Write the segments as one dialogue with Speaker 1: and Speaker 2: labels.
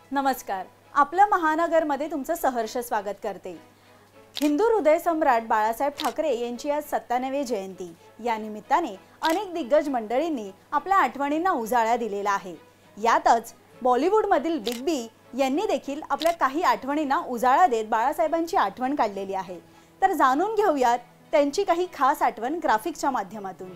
Speaker 1: नमस्कार. आपल्या महानगरमध्ये तुमचं सहर्ष स्वागत करते. हिंदू हृदय सम्राट बाळासाहेब ठाकरे यांची आज 97वी जयंती. या निमित्ताने अनेक दिग्गज मंडळींनी आपल्या आठवणींना उजाळा दिलेला आहे. यातच बॉलिवूडमधील बिग बी यांनी देखील आपल्या काही आठवणींना उजाळा देत बाळासाहेबांची आठवण काढलेली आहे. तर जाणून घेऊयात त्यांची काही खास आठवण ग्राफिक्सच्या माध्यमातून.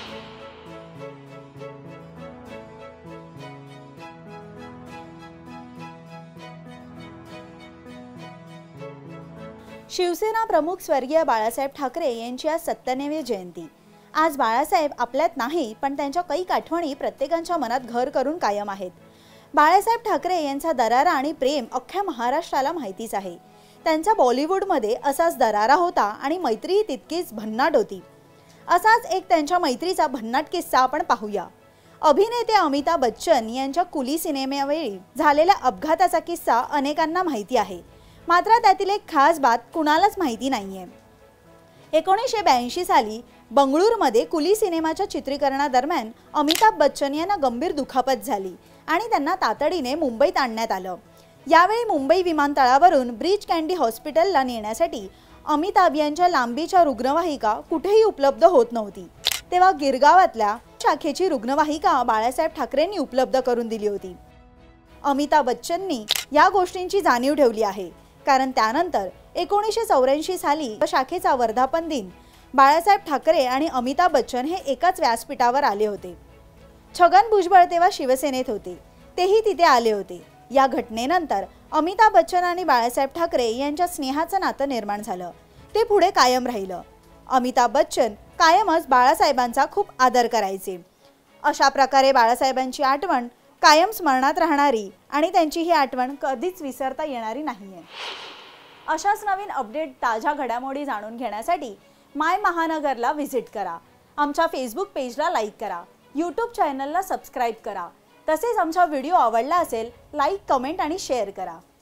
Speaker 1: शिवसेना प्रमुख स्वर्गीय बाळासाहेब ठाकरे यांची आज 97वी जयंती. आज बाळासाहेब आपल्यात नाही, पण त्यांच्या कैक आठवणी प्रत्येकाच्या मनात घर करून कायम आहेत. बाळासाहेब ठाकरे यांचा दरारा आणि प्रेम अख्ख्या महाराष्ट्राला माहितीच आहे. त्यांचा बॉलिवूडमध्ये असाच दरारा होता आणि मैत्रीही तितकीच भन्नाट होती. असाच एक त्यांच्या मैत्रीचा भन्नाट किस्सा आपण पाहूया. अभिनेते अमिताभ बच्चन यांच्या कुली सिनेमावेळी झालेल्या अपघाताचा किस्सा अनेकांना माहिती आहे. मात्र त्यातील एक खास बात कुणालाच माहिती नाहीये. 1982 साली बंगळुरूमध्ये कुली सिनेमाच्या चित्रीकरणादरम्यान अमिताभ बच्चन यांना गंभीर दुखापत झाली आणि त्यांना तातडीने मुंबईत आणण्यात आलं. यावेळी मुंबई विमानतळावरून ब्रीच कँडी हॉस्पिटलला नेण्यासाठी अमिताभ यांच्या लांबीच्या रुग्णवाहिका कुठेही उपलब्ध होत नव्हती. तेव्हा गिरगावातल्या शाखेची रुग्णवाहिका बाळासाहेब ठाकरेंनी उपलब्ध करून दिली होती. अमिताभ बच्चननी या गोष्टींची जाणीव ठेवली आहे, कारण त्यानंतर 1984 साली शाखेचा वर्धापन दिन बाळासाहेब ठाकरे आणि अमिताभ बच्चन हे एकाच व्यासपीठावर आले होते. छगन भुजबळ तेव्हा शिवसेनेत होते, तेही तिथे आले होते. या घटनेनंतर अमिताभ बच्चन आणि बाळासाहेब ठाकरे यांच्या स्नेहाचं नातं निर्माण झालं. ते पुढे कायम राहिलं. अमिताभ बच्चन कायमच बाळासाहेबांचा खूप आदर करायचे. अशा प्रकारे बाळासाहेबांची आठवण कायम स्मरणात राहणारी आणि त्यांची ही आठवण कधीच विसरता येणारी नाहीये. अशाच नवीन अपडेट, ताज्या घडामोडी जाणून घेण्यासाठी माय महानगरला व्हिजिट करा. आमच्या फेसबुक पेजला लाईक करा, यूट्यूब चॅनलला सबस्क्राईब करा. तसेच आमचा व्हिडिओ आवडला असेल लाईक, कमेंट आणि शेअर करा.